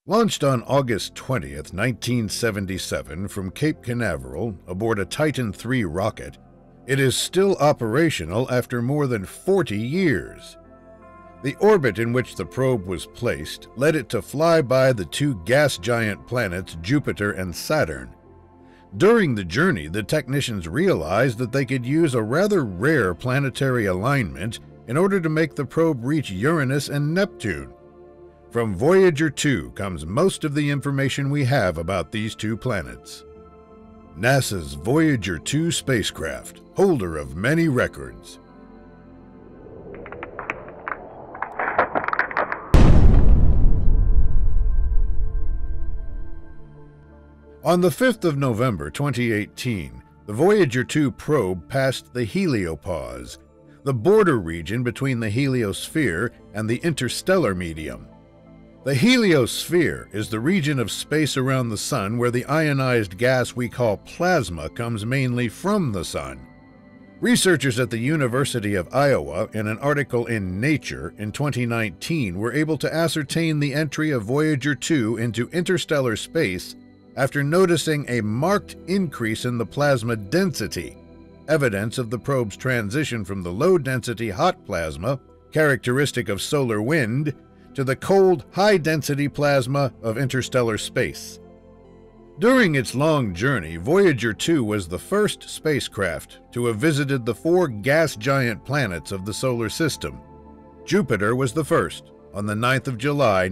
Launched on August 20th, 1977 from Cape Canaveral aboard a Titan III rocket, it is still operational after more than 40 years. The orbit in which the probe was placed led it to fly by the two gas giant planets Jupiter and Saturn. During the journey, the technicians realized that they could use a rather rare planetary alignment in order to make the probe reach Uranus and Neptune. From Voyager 2 comes most of the information we have about these two planets. NASA's Voyager 2 spacecraft, holder of many records. On the 5th of November 2018, the Voyager 2 probe passed the heliopause, the border region between the heliosphere and the interstellar medium. The heliosphere is the region of space around the Sun where the ionized gas we call plasma comes mainly from the Sun. Researchers at the University of Iowa, in an article in Nature in 2019, were able to ascertain the entry of Voyager 2 into interstellar space after noticing a marked increase in the plasma density, evidence of the probe's transition from the low-density hot plasma, characteristic of solar wind, to the cold, high-density plasma of interstellar space. During its long journey, Voyager 2 was the first spacecraft to have visited the four gas giant planets of the solar system. Jupiter was the first, on the 9th of July,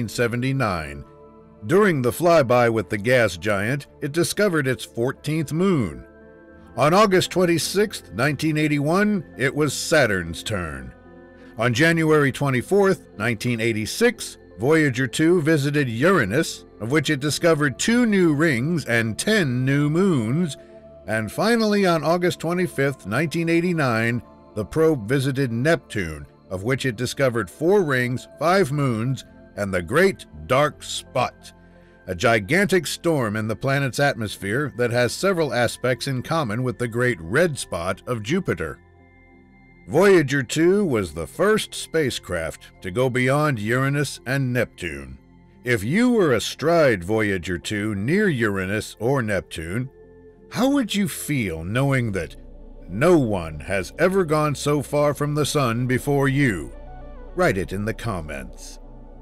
1979. During the flyby with the gas giant, it discovered its 14th moon. On August 26, 1981, it was Saturn's turn. On January 24, 1986, Voyager 2 visited Uranus, of which it discovered 2 new rings and 10 new moons, and finally on August 25, 1989, the probe visited Neptune, of which it discovered 4 rings, 5 moons, and the Great Dark Spot, a gigantic storm in the planet's atmosphere that has several aspects in common with the Great Red Spot of Jupiter. Voyager 2 was the first spacecraft to go beyond Uranus and Neptune. If you were astride Voyager 2 near Uranus or Neptune, how would you feel knowing that no one has ever gone so far from the Sun before you? Write it in the comments.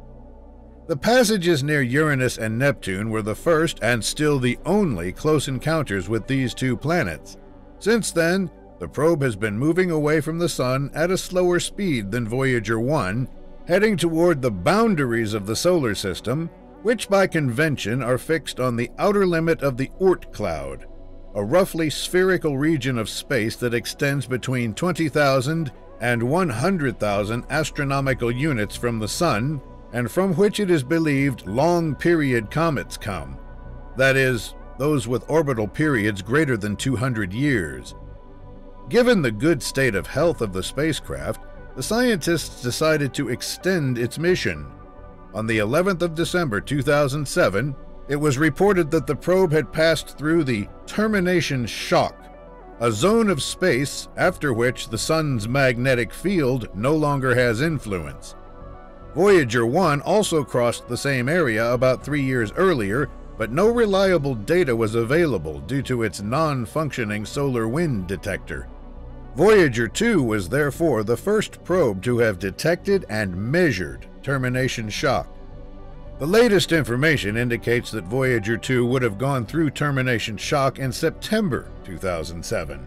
The passages near Uranus and Neptune were the first and still the only close encounters with these two planets. Since then, the probe has been moving away from the Sun at a slower speed than Voyager 1, heading toward the boundaries of the solar system, which by convention are fixed on the outer limit of the Oort cloud, a roughly spherical region of space that extends between 20,000 and 100,000 astronomical units from the Sun, and from which it is believed long-period comets come. That is, those with orbital periods greater than 200 years. Given the good state of health of the spacecraft, the scientists decided to extend its mission. On the 11th of December 2007, it was reported that the probe had passed through the termination shock, a zone of space after which the Sun's magnetic field no longer has influence. Voyager 1 also crossed the same area about 3 years earlier, but no reliable data was available due to its non-functioning solar wind detector. Voyager 2 was therefore the first probe to have detected and measured termination shock. The latest information indicates that Voyager 2 would have gone through termination shock in September 2007.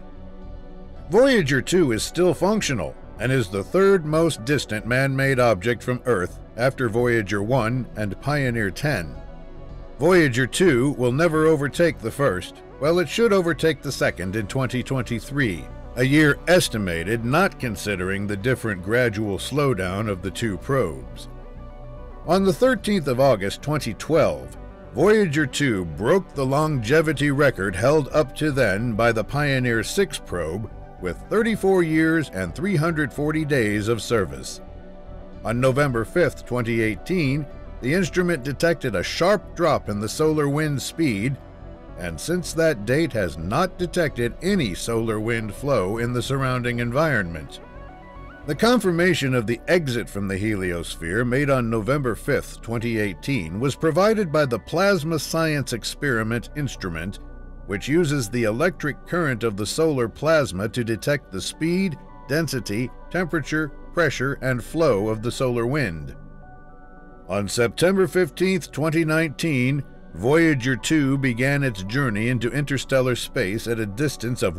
Voyager 2 is still functional and is the third most distant man-made object from Earth after Voyager 1 and Pioneer 10. Voyager 2 will never overtake the first, while it should overtake the second in 2023, a year estimated not considering the different gradual slowdown of the two probes. On the 13th of August 2012, Voyager 2 broke the longevity record held up to then by the Pioneer 6 probe with 34 years and 340 days of service. On November 5, 2018, the instrument detected a sharp drop in the solar wind speed, and since that date has not detected any solar wind flow in the surrounding environment. The confirmation of the exit from the heliosphere made on November 5, 2018, was provided by the Plasma Science Experiment instrument, which uses the electric current of the solar plasma to detect the speed, density, temperature, pressure, and flow of the solar wind. On September 15, 2019, Voyager 2 began its journey into interstellar space at a distance of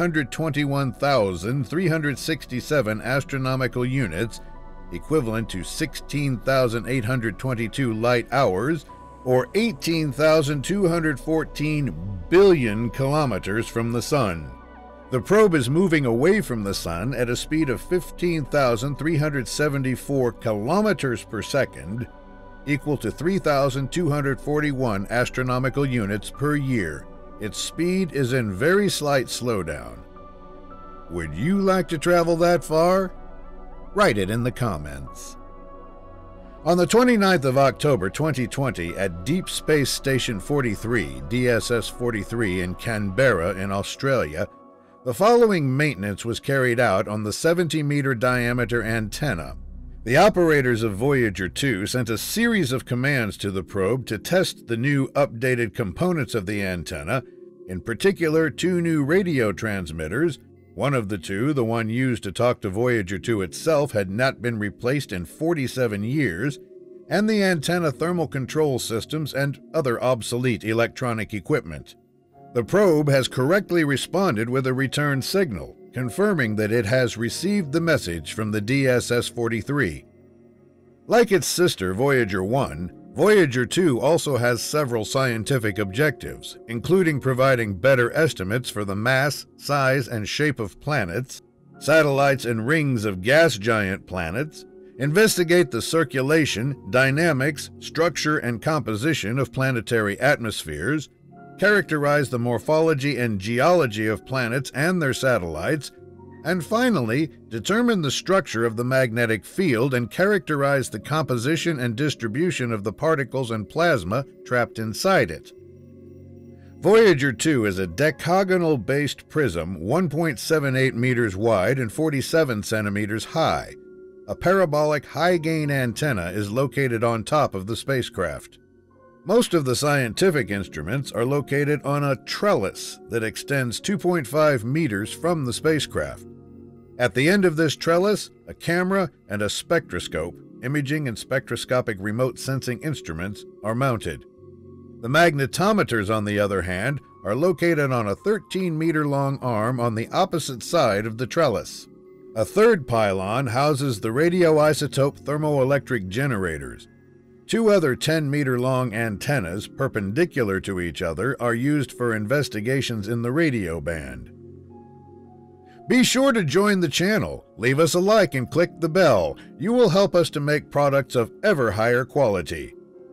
121,367 astronomical units, equivalent to 16,822 light hours, or 18,214 billion kilometers from the Sun. The probe is moving away from the Sun at a speed of 15,374 kilometers per second, equal to 3,241 astronomical units per year. Its speed is in very slight slowdown. Would you like to travel that far? Write it in the comments. On the 29th of October 2020 at Deep Space Station 43, DSS-43 in Canberra in Australia, the following maintenance was carried out on the 70-meter diameter antenna. The operators of Voyager 2 sent a series of commands to the probe to test the new updated components of the antenna, in particular 2 new radio transmitters. One of the two, the one used to talk to Voyager 2 itself, had not been replaced in 47 years, and the antenna thermal control systems and other obsolete electronic equipment. The probe has correctly responded with a return signal, confirming that it has received the message from the DSS-43. Like its sister Voyager 1, Voyager 2 also has several scientific objectives, including providing better estimates for the mass, size, and shape of planets, satellites and rings of gas giant planets, investigate the circulation, dynamics, structure, and composition of planetary atmospheres, characterize the morphology and geology of planets and their satellites, and finally, determine the structure of the magnetic field and characterize the composition and distribution of the particles and plasma trapped inside it. Voyager 2 is a decagonal-based prism 1.78 meters wide and 47 centimeters high. A parabolic high-gain antenna is located on top of the spacecraft. Most of the scientific instruments are located on a trellis that extends 2.5 meters from the spacecraft. At the end of this trellis, a camera and a spectroscope, imaging and spectroscopic remote sensing instruments, are mounted. The magnetometers, on the other hand, are located on a 13-meter-long arm on the opposite side of the trellis. A third pylon houses the radioisotope thermoelectric generators. 2 other 10-meter-long antennas, perpendicular to each other, are used for investigations in the radio band. Be sure to join the channel, leave us a like, and click the bell. You will help us to make products of ever higher quality.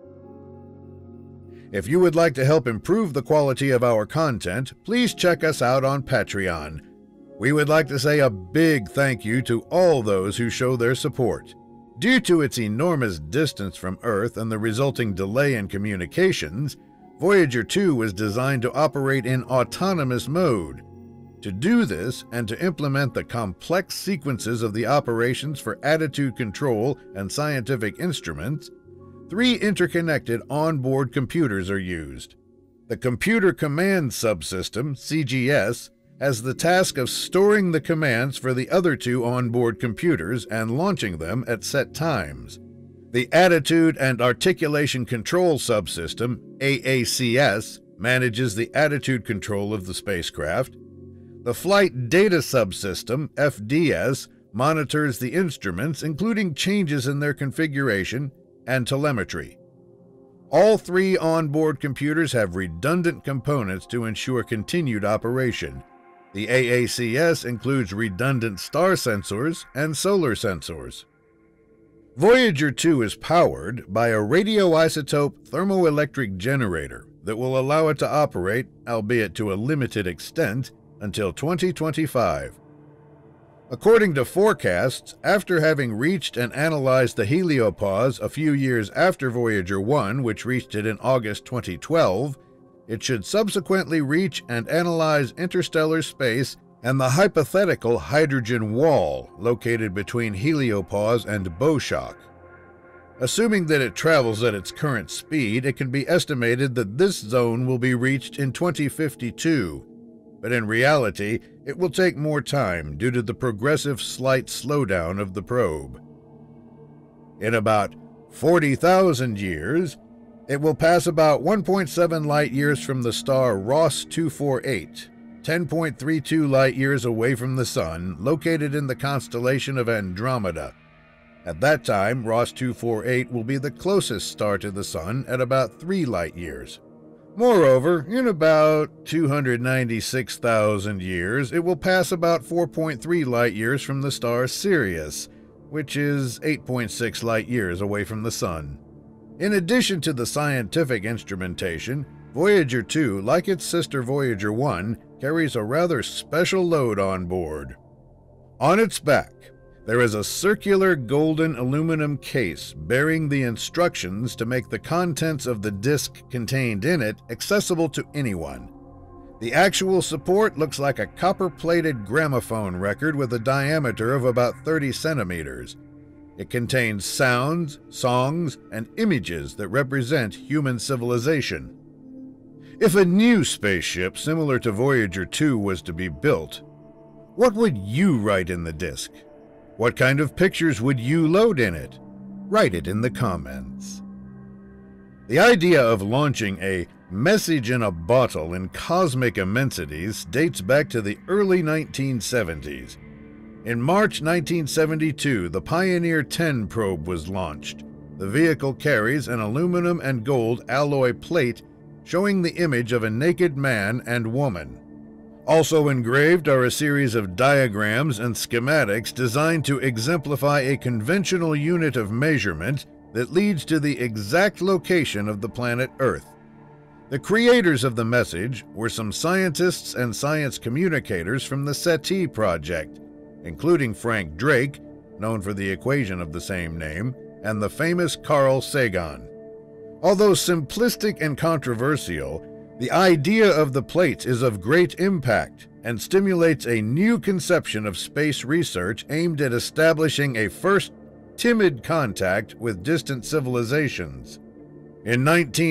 If you would like to help improve the quality of our content, please check us out on Patreon. We would like to say a big thank you to all those who show their support. Due to its enormous distance from Earth and the resulting delay in communications, Voyager 2 was designed to operate in autonomous mode. To do this, and to implement the complex sequences of the operations for attitude control and scientific instruments, 3 interconnected onboard computers are used. The Computer Command Subsystem, CGS, has the task of storing the commands for the other 2 onboard computers and launching them at set times. The Attitude and Articulation Control Subsystem, AACS, manages the attitude control of the spacecraft. The Flight Data Subsystem, FDS, monitors the instruments, including changes in their configuration and telemetry. All 3 onboard computers have redundant components to ensure continued operation. The AACS includes redundant star sensors and solar sensors. Voyager 2 is powered by a radioisotope thermoelectric generator that will allow it to operate, albeit to a limited extent, until 2025. According to forecasts, after having reached and analyzed the heliopause a few years after Voyager 1, which reached it in August 2012, it should subsequently reach and analyze interstellar space and the hypothetical hydrogen wall located between heliopause and bow shock. Assuming that it travels at its current speed, it can be estimated that this zone will be reached in 2052, but in reality, it will take more time due to the progressive slight slowdown of the probe. In about 40,000 years, it will pass about 1.7 light-years from the star Ross 248, 10.32 light-years away from the Sun, located in the constellation of Andromeda. At that time, Ross 248 will be the closest star to the Sun at about 3 light-years. Moreover, in about 296,000 years, it will pass about 4.3 light-years from the star Sirius, which is 8.6 light-years away from the Sun. In addition to the scientific instrumentation, Voyager 2, like its sister Voyager 1, carries a rather special load on board. On its back, there is a circular golden aluminum case bearing the instructions to make the contents of the disk contained in it accessible to anyone. The actual support looks like a copper-plated gramophone record with a diameter of about 30 centimeters. It contains sounds, songs, and images that represent human civilization. If a new spaceship similar to Voyager 2 was to be built, what would you write in the disk? What kind of pictures would you load in it? Write it in the comments. The idea of launching a message in a bottle in cosmic immensities dates back to the early 1970s. In March 1972, the Pioneer 10 probe was launched. The vehicle carries an aluminum and gold alloy plate showing the image of a naked man and woman. Also engraved are a series of diagrams and schematics designed to exemplify a conventional unit of measurement that leads to the exact location of the planet Earth. The creators of the message were some scientists and science communicators from the SETI project, including Frank Drake, known for the equation of the same name, and the famous Carl Sagan. Although simplistic and controversial, the idea of the plates is of great impact and stimulates a new conception of space research aimed at establishing a first timid contact with distant civilizations. In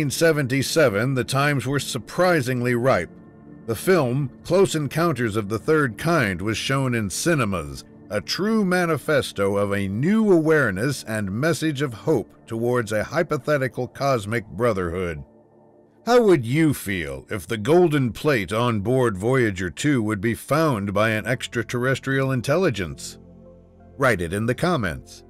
1977, the times were surprisingly ripe. The film Close Encounters of the Third Kind was shown in cinemas, a true manifesto of a new awareness and message of hope towards a hypothetical cosmic brotherhood. How would you feel if the golden plate on board Voyager 2 would be found by an extraterrestrial intelligence? Write it in the comments.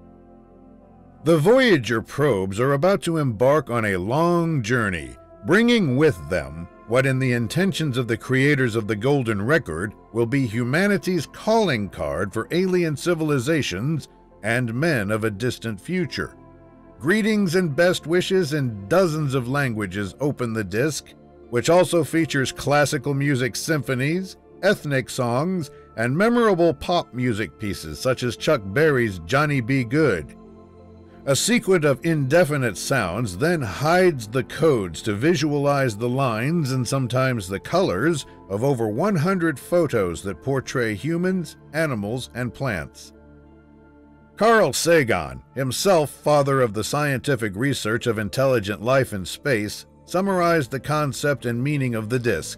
The Voyager probes are about to embark on a long journey, bringing with them what in the intentions of the creators of the Golden Record will be humanity's calling card for alien civilizations and men of a distant future. Greetings and best wishes in dozens of languages open the disc, which also features classical music symphonies, ethnic songs, and memorable pop music pieces such as Chuck Berry's Johnny B. Good. A sequence of indefinite sounds then hides the codes to visualize the lines and sometimes the colors of over 100 photos that portray humans, animals, and plants. Carl Sagan, himself father of the scientific research of intelligent life in space, summarized the concept and meaning of the disk.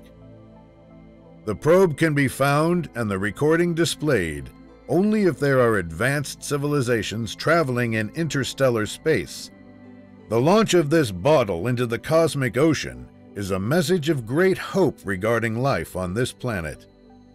The probe can be found and the recording displayed only if there are advanced civilizations traveling in interstellar space. The launch of this bottle into the cosmic ocean is a message of great hope regarding life on this planet.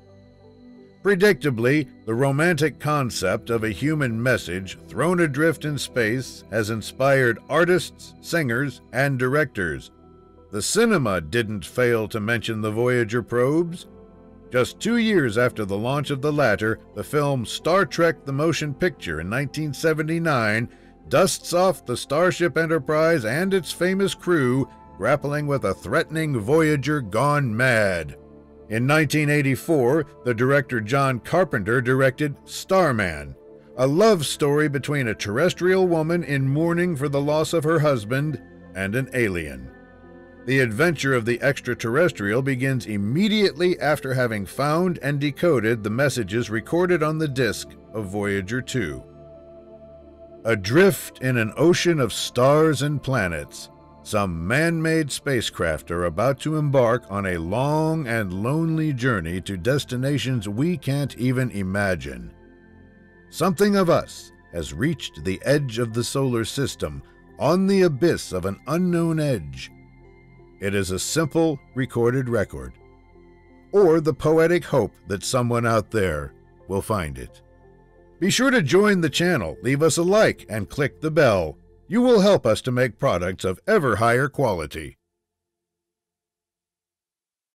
Predictably, the romantic concept of a human message thrown adrift in space has inspired artists, singers, and directors. The cinema didn't fail to mention the Voyager probes. Just 2 years after the launch of the latter, the film Star Trek: The Motion Picture in 1979 dusts off the Starship Enterprise and its famous crew grappling with a threatening Voyager gone mad. In 1984, the director John Carpenter directed Starman, a love story between a terrestrial woman in mourning for the loss of her husband and an alien. The adventure of the extraterrestrial begins immediately after having found and decoded the messages recorded on the disk of Voyager 2. Adrift in an ocean of stars and planets, some man-made spacecraft are about to embark on a long and lonely journey to destinations we can't even imagine. Something of us has reached the edge of the solar system, on the abyss of an unknown edge. It is a simple recorded record, or the poetic hope that someone out there will find it. Be sure to join the channel, leave us a like, and click the bell. You will help us to make products of ever higher quality.